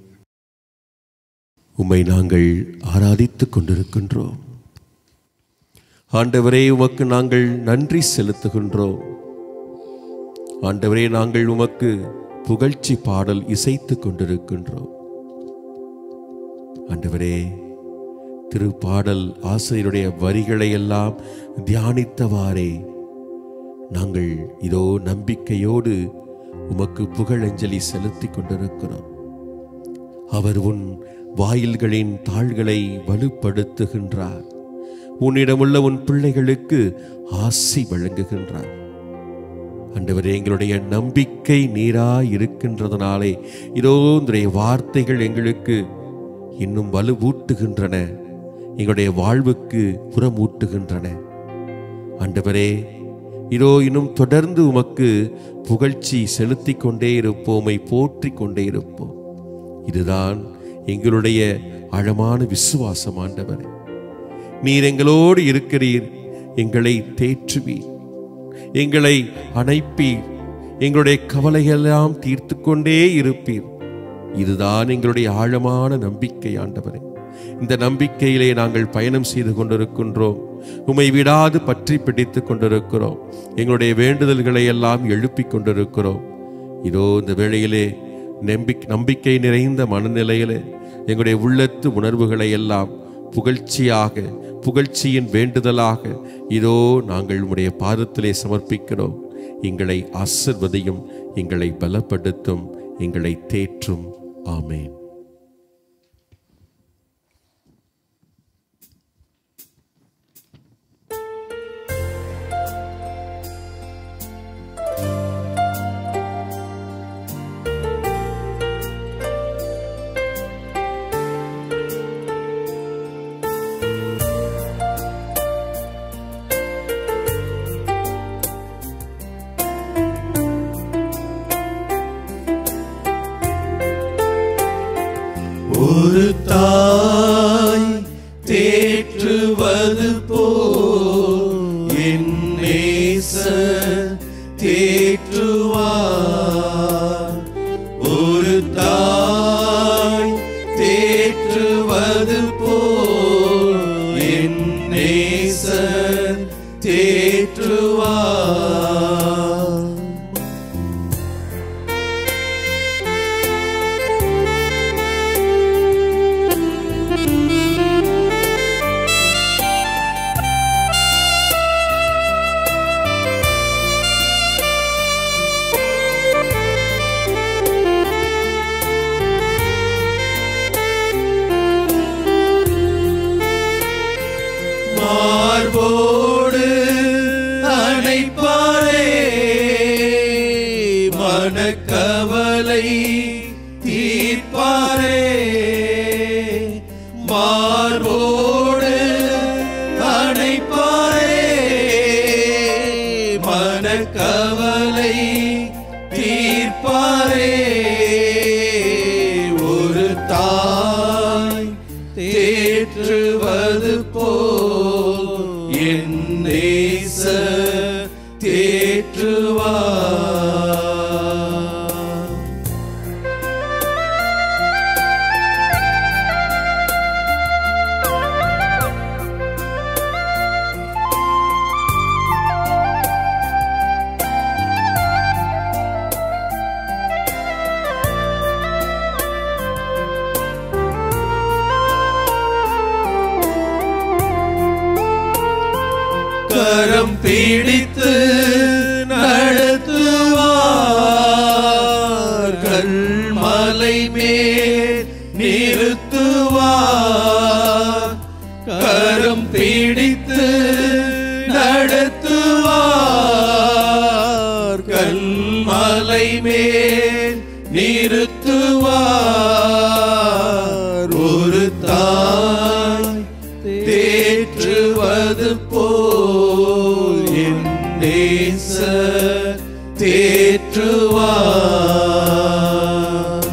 [SPEAKER 2] உம்மை நாங்கள் ஆராதித்துக் கொண்டிருக்கின்றோம். ஆண்டவரே, உமக்கு நாங்கள் நன்றி செலுத்துகின்றோம். ஆண்டவரே, நாங்கள் உமக்கு புகழ்ச்சி பாடல் இசைத்துக் கொண்டிருக்கின்றோம். ஆண்டவரே, திருப்பாடல் ஆசிரியருடைய வரிகளை எல்லாம் தியானித்தவாறே நாங்கள் இதோ நம்பிக்கையோடு உமக்கு புகழஞ்சலி செலுத்திக் கொண்டிருக்கிறோம். அவர் உன் வாயில்களின் தாள்களை வலுப்படுத்துகின்றார். உன்னிடமுள்ள உன் பிள்ளைகளுக்கு ஆசி வழங்குகின்றார். ஆண்டவரே, எங்களுடைய நம்பிக்கை நீராய் இருக்கின்றதனாலே இதோ உன்னுடைய வார்த்தைகள் எங்களுக்கு இன்னும் வலுவூட்டுகின்றன, எங்களுடைய வாழ்வுக்கு புறமூட்டுகின்றன. ஆண்டவரே, இதோ இன்னும் தொடர்ந்து உமக்கு புகழ்ச்சி செலுத்தி கொண்டே இருப்போமை, போற்றி கொண்டே இருப்போம். இதுதான் எங்களுடைய ஆழமான விசுவாசம். ஆண்டவரே, நீர் எங்களோடு இருக்கிறீர், எங்களை தேற்றுவீர், எங்களை அணைப்பீர், எங்களுடைய கவலையெல்லாம் தீர்த்து கொண்டே இருப்பீர். இதுதான் எங்களுடைய ஆழமான நம்பிக்கை. ஆண்டவரே, இந்த நம்பிக்கையிலே நாங்கள் பயணம் செய்து கொண்டிருக்கின்றோம். உம்மை விடாது பற்றி பிடித்துக் கொண்டிருக்கிறோம். எங்களுடைய வேண்டுதல்களை எல்லாம் எழுப்பிக் கொண்டிருக்கிறோம். இதோ இந்த வேளையிலே நம்பி நம்பிக்கை நிறைந்த மனநிலையிலே எங்களுடைய உள்ளத்து உணர்வுகளை எல்லாம் புகழ்ச்சியாக, புகழ்ச்சியின் வேண்டுதலாக இதோ நாங்கள் உம்முடைய பாதத்திலே சமர்ப்பிக்கிறோம். எங்களை ஆசிர்வதியும், எங்களை பலப்படுத்தும், எங்களை தேற்றும். ஆமென்.
[SPEAKER 1] ஒரு தாய் தேற்றுவது போல் என் நேசர் தேற்றுவார். ஒரு தாய் தேற்றுவது போல் என் நேசர் தேற்றுவார். கவலை தீர்ப்பாரே, மார்போடு அணைப்பாரே, மனக்கவலை தீர்ப்பாரே. ஒரு தாய் தேற்றுவது போல் என் நேசர் தேற்றுவார். கரம் பிடித்து நடத்துவார், கல்மலை மேல் நிறுத்துவார். கரம் பிடித்து நடத்துவார், கல்மலை மேல் நிறுத்துவார். ஒரு தாய் தேற்றுவது போல் என் நேசர் தேற்றுவார்.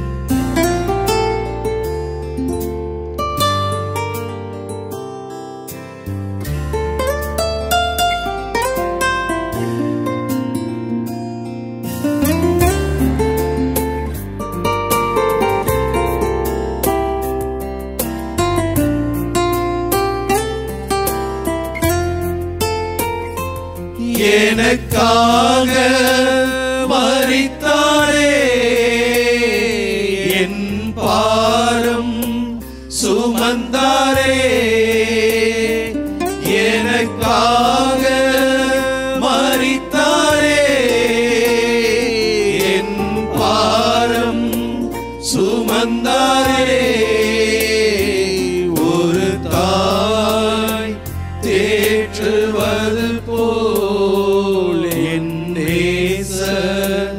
[SPEAKER 1] எனக்காக மரித்தாரே, என் பாரம் சுமந்தாரே. எனக்காக மரித்தாரே, என் பாரம் சுமந்தாரே. ஒரு தாய் தேற்றுவது போல் என் நேசர்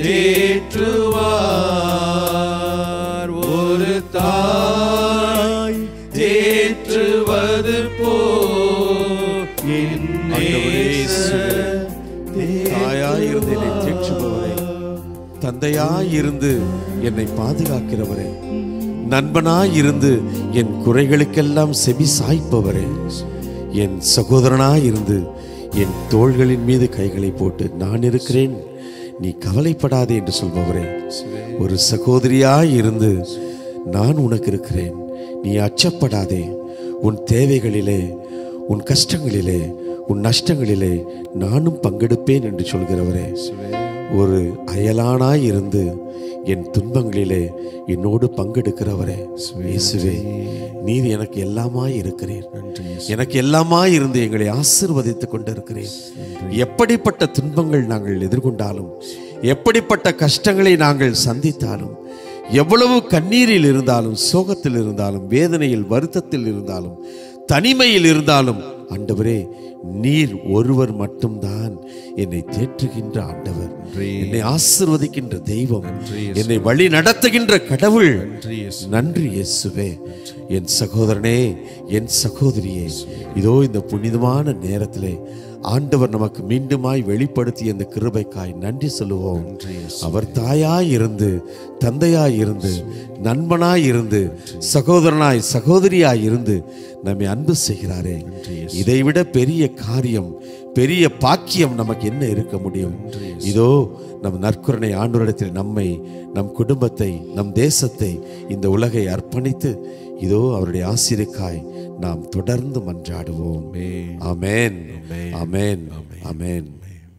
[SPEAKER 1] தேற்றுவார். ஒரு தாய் தேற்றுவது போல் என் நேசர்
[SPEAKER 2] தாயாயிருந்து என்னை தேற்றுபவரே, தந்தையாயிருந்து என்னை பாதுகாக்கிறவரே, நண்பனாயிருந்து என் குறைகளுக்கெல்லாம் செவி சாய்ப்பவரே, என் சகோதரனாயிருந்து என் தோள்களின் மீது கைகளை போட்டு நான் இருக்கிறேன், நீ கவலைப்படாதே என்று சொல்பவரே, ஒரு சகோதரியாய் இருந்து நான் உனக்கு இருக்கிறேன், நீ அச்சப்படாதே, உன் தேவைகளிலே, உன் கஷ்டங்களிலே, உன் நஷ்டங்களிலே நானும் பங்கெடுப்பேன் என்று சொல்கிறவரே, ஒரு அயலானாய் இருந்து என் துன்பங்களிலே என்னோடு பங்கெடுக்கிறவரே, இயேசுவே நீர் எனக்கு எல்லாமாய் இருக்கிறீர், எனக்கு எல்லாமாய் இருந்து எங்களை ஆசீர்வதித்துக் கொண்டிருக்கிறீர். எப்படிப்பட்ட துன்பங்கள் நாங்கள் எதிர்கொண்டாலும், எப்படிப்பட்ட கஷ்டங்களை நாங்கள் சந்தித்தாலும், எவ்வளவு கண்ணீரில் இருந்தாலும், சோகத்தில் இருந்தாலும், வேதனையில் வருத்தத்தில் இருந்தாலும், தனிமையில் இருந்தாலும், ஆண்டவரே நீர் ஒருவர் மட்டும்தான் என்னை தேற்றுகின்ற ஆண்டவர், என்னை ஆசீர்வதிக்கின்ற தெய்வம், என்னை வழி நடத்துகின்ற கடவுள். நன்றி இயேசுவே. என் சகோதரனே, என் சகோதரியே, இதோ இந்த புனிதமான நேரத்திலே ஆண்டவர் நமக்கு மீண்டுமாய் வெளிப்படுத்திய இந்த கிருபைக்காய் நன்றி சொல்லுவோம். அவர் தாயாய் இருந்து, தந்தையாய் இருந்து, நண்பனாய் இருந்து, சகோதரனாய் சகோதரியாய் இருந்து நம்மை அன்பு செய்கிறாரே. இதைவிட பெரிய காரியம், பெரிய பாக்கியம் நமக்கு என்ன இருக்க முடியும்? இதோ நம் நற்கருணை ஆண்டவரிடத்தில் நம்மை, நம் குடும்பத்தை, நம் தேசத்தை, இந்த உலகை அர்ப்பணித்து இதோ அவருடைய ஆசீர்வாதக்காய் நாம் தொடர்ந்து மன்றாடுவோம். ஆமென், ஆமென், ஆமென்.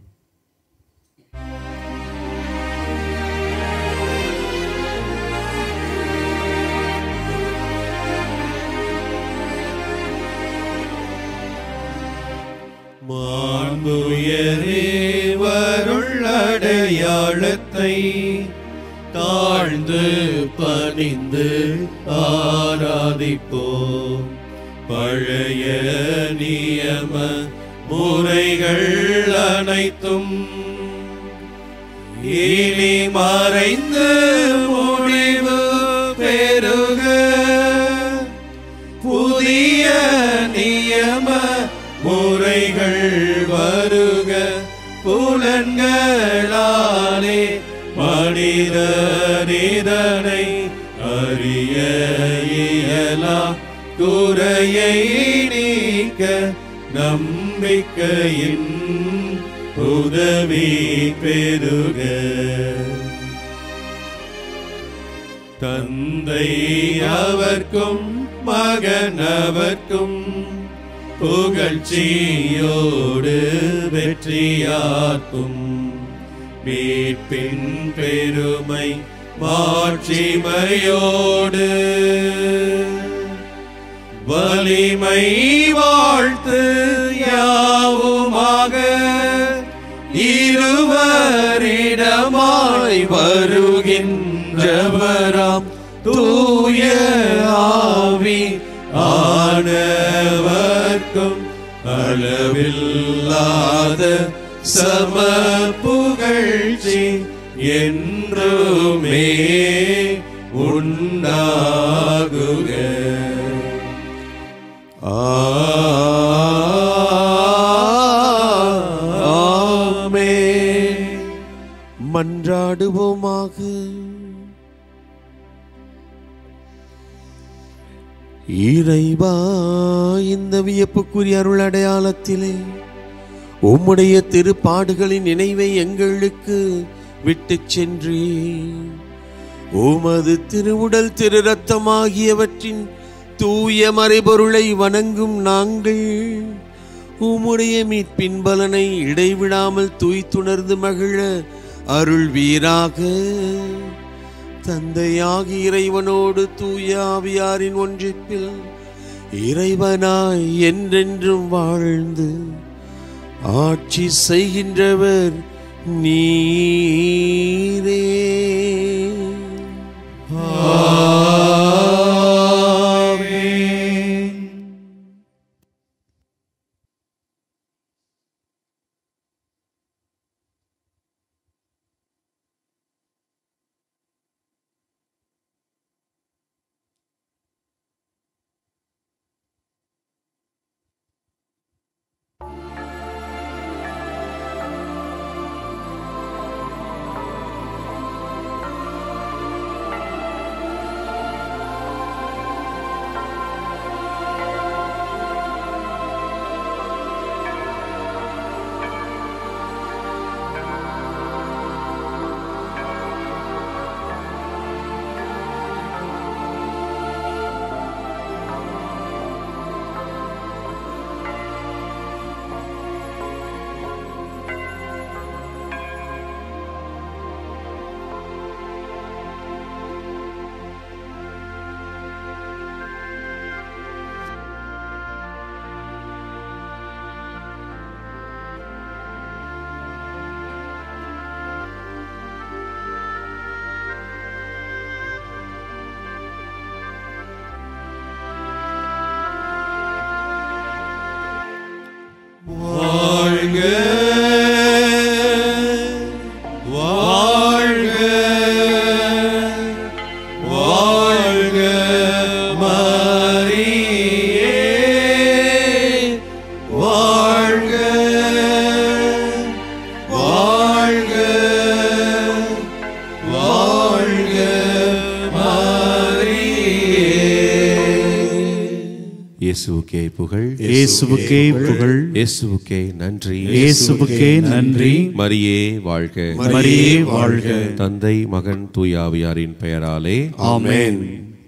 [SPEAKER 1] மாண்புயரே வருள்ளடையாளத்தை தாழ்ந்து பணிந்து ஆராதிப்போம். பழைய நியம முறைகள் அனைத்தும் இனி மறைந்து முடிவு பெருக புதிய நியம முறைகள் வருக புலன்களாலே மனிதனிதனை அறிய இயலாம் குறையை நீக்க நம்பிக்கையின் உதவி பெருக தந்தை அவர்க்கும் மகன் அவர்க்கும் புகழ்ச்சியோடு வெற்றியாக்கும் மீட்பின் பெருமை மாட்சிமையோடு வலிமை வாழ்த்து யாவுமாக இருவரிடமாய் வருகின்றவராம் தூய ஆவி ஆனவர்க்கும் அளவில்லாத சம புகழ்ச்சி என்றுமே உண்டாகுக.
[SPEAKER 2] ஆமென். மன்றாடுவோமாக. இறைவா, இந்த வியப்புக்குரிய அருள் அடையாளத்திலே உம்முடைய திருப்பாடுகளின் நினைவை எங்களுக்கு விட்டு சென்றே உமது திருவுடல் திரு ரத்தமாகியவற்றின் தூய மறைபொருளை வணங்கும் நாங்கள் உம்முடைய மீட்பின் பலனை இடைவிடாமல் தூய்த்துணர்ந்து மகிழ அருள் வீராக. தந்தையாகி இறைவனோடு தூய ஆவியாரின் ஒன்றிப்பில் இறைவனாய் என்றென்றும் வாழ்ந்து ஆட்சி செய்கின்றவர் நீரே.
[SPEAKER 1] வாழ்க வாழ்க வாழ்க மரியே வாழ்க வாழ்க வாழ்க மரியே.
[SPEAKER 6] இயேசுவுக்கே புகழ்,
[SPEAKER 5] இயேசுவுக்கே புகழ்,
[SPEAKER 6] இயேசுவுக்கே நன்றி,
[SPEAKER 5] இயேசுவுக்கே நன்றி.
[SPEAKER 6] மரியே வாழ்க,
[SPEAKER 5] மரியே வாழ்க.
[SPEAKER 6] தந்தை மகன் தூய ஆவியாரின் பெயராலே
[SPEAKER 5] ஆமென்.